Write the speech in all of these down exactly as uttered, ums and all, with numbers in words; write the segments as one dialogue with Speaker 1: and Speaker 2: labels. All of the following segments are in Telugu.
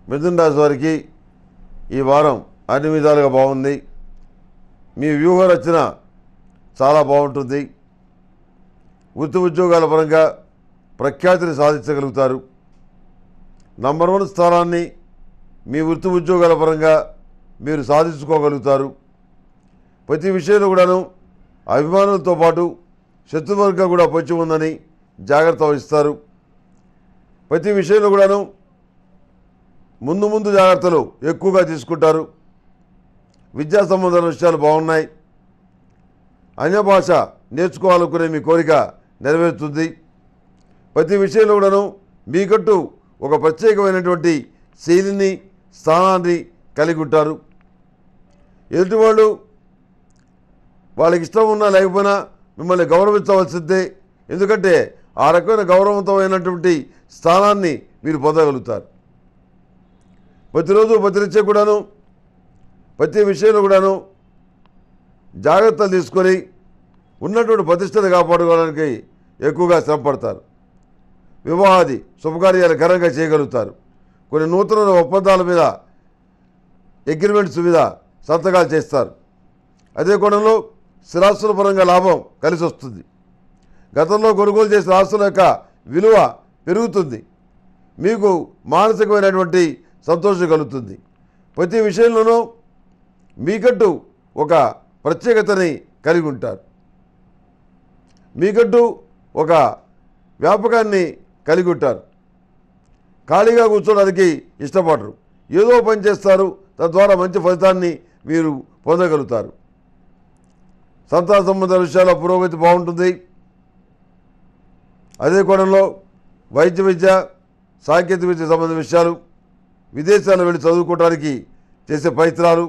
Speaker 1: మిథున రాశి వారికి ఈ వారం అన్ని విధాలుగా బాగుంది. మీ వ్యూహ రచన చాలా బాగుంటుంది. వృత్తి ఉద్యోగాల పరంగా ప్రఖ్యాతిని సాధించగలుగుతారు. నంబర్ వన్ స్థానాన్ని మీ వృత్తి ఉద్యోగాల పరంగా మీరు సాధించుకోగలుగుతారు. ప్రతి విషయంలో కూడాను అభిమానులతో పాటు శత్రువర్గం కూడా పొంచి ఉందని జాగ్రత్త వహిస్తారు. ప్రతి విషయంలో కూడాను ముందు ముందు జాగ్రత్తలు ఎక్కువగా తీసుకుంటారు. విద్యా సంబంధాల విషయాలు బాగున్నాయి. అన్య భాష నేర్చుకోవాలనుకునే మీ కోరిక నెరవేరుతుంది. ప్రతి విషయంలో కూడాను మీకంటూ ఒక ప్రత్యేకమైనటువంటి శైలిని స్థానాన్ని కలిగి ఉంటారు. ఎదుటివాళ్ళు వాళ్ళకి ఇష్టం ఉన్నా లేకపోయినా మిమ్మల్ని గౌరవించవలసిందే. ఎందుకంటే ఆ రకమైన గౌరవవంతమైనటువంటి స్థానాన్ని మీరు పొందగలుగుతారు. ప్రతిరోజు ప్రతినిత్యం కూడాను ప్రతి విషయంలో కూడాను జాగ్రత్తలు తీసుకొని ఉన్నటువంటి ప్రతిష్టను కాపాడుకోవడానికి ఎక్కువగా శ్రమపడతారు. వివాహాది శుభకార్యాలు ఘనంగా చేయగలుగుతారు. కొన్ని నూతన ఒప్పందాల మీద అగ్రిమెంట్స్ మీద సంతకాలు చేస్తారు. అదే కోణంలో స్థిరాస్తుల పరంగా లాభం కలిసి వస్తుంది. గతంలో కొనుగోలు చేసిన ఆస్తుల యొక్క విలువ పెరుగుతుంది. మీకు మానసికమైనటువంటి సంతోషం కలుగుతుంది. ప్రతి విషయంలోనూ మీకంటూ ఒక ప్రత్యేకతని కలిగి ఉంటారు. మీకంటూ ఒక వ్యాపకాన్ని కలిగి ఉంటారు. ఖాళీగా కూర్చోడానికి ఇష్టపడరు. ఏదో పని చేస్తారు. తద్వారా మంచి ఫలితాన్ని మీరు పొందగలుగుతారు. సంతాన సంబంధ విషయాల్లో పురోగతి బాగుంటుంది. అదే కోణంలో వైద్య విద్య సాంకేతిక విద్య సంబంధించిన విషయాలు, విదేశాల్లో వెళ్ళి చదువుకోవడానికి చేసే ప్రయత్నాలు,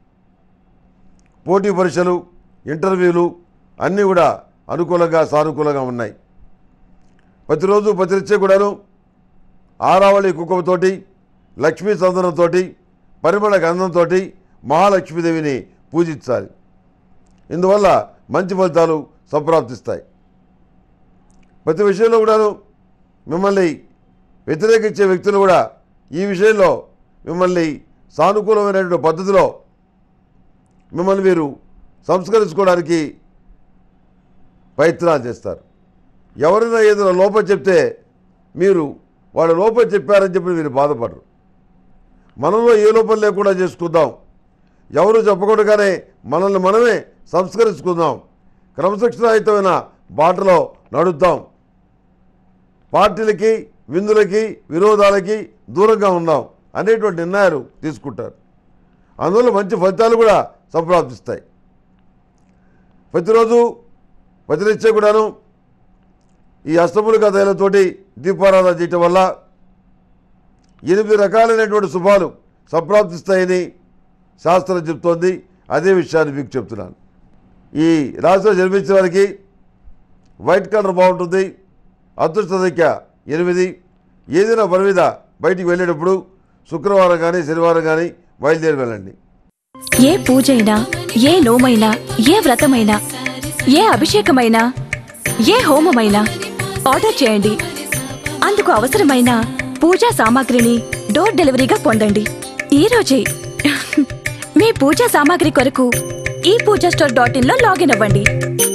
Speaker 1: పోటీ పరీక్షలు, ఇంటర్వ్యూలు అన్నీ కూడా అనుకూలంగా సానుకూలంగా ఉన్నాయి. ప్రతిరోజు ప్రతినిత్యం కూడాను ఆరావళి కుంకుమతోటి, లక్ష్మీ చందనంతో, పరిమళ గంధంతో మహాలక్ష్మీదేవిని పూజించాలి. ఇందువల్ల మంచి ఫలితాలు సంప్రాప్తిస్తాయి. ప్రతి విషయంలో కూడాను మిమ్మల్ని వ్యతిరేకించే వ్యక్తులు కూడా ఈ విషయంలో మిమ్మల్ని సానుకూలమైనటువంటి పద్ధతిలో మిమ్మల్ని మీరు సంస్కరించుకోవడానికి ప్రయత్నాలు చేస్తారు. ఎవరైనా ఏదైనా లోపం చెప్తే మీరు వాళ్ళ లోపం చెప్పారని చెప్పి మీరు బాధపడరు. మనలో ఏ లోపం లేకుండా చేసుకుందాం, ఎవరు చెప్పకుండానే మనల్ని మనమే సంస్కరించుకుందాం, క్రమశిక్షణాయుతమైన బాటలో నడుద్దాం, పార్టీలకి విందులకి విరోధాలకి దూరంగా ఉందాం అనేటువంటి నిర్ణయాలు తీసుకుంటారు. అందువల్ల మంచి ఫలితాలు కూడా సంప్రాప్తిస్తాయి. ప్రతిరోజు ప్రతినిత్యం కూడాను ఈ అష్టములికా తైలతోటి దీపారాధన చేయటం వల్ల ఎనిమిది రకాలైనటువంటి శుభాలు సంప్రాప్తిస్తాయని శాస్త్రం చెప్తోంది. అదే విషయాన్ని మీకు చెప్తున్నాను. ఈ రాశిలో జన్మించిన వారికి వైట్ కలర్ బాగుంటుంది. అదృష్ట సంఖ్య ఎనిమిది. ఏదైనా పని మీద బయటికి వెళ్ళేటప్పుడు శుక్రవారం కానీ శనివారం కానీ బయలుదేరి వెళ్ళండి.
Speaker 2: ఏ పూజైనా, ఏ నోమైనా, ఏ వ్రతమైనా, ఏ అభిషేకమైనా, ఏ హోమమైనా ఆర్డర్ చేయండి. అందుకు అవసరమైన పూజా సామాగ్రిని డోర్ డెలివరీగా పొందండి ఈ రోజే. మీ పూజా సామాగ్రి కొరకు ఈ పూజా స్టోర్ డాట్ ఇన్ లో లాగిన్ అవ్వండి.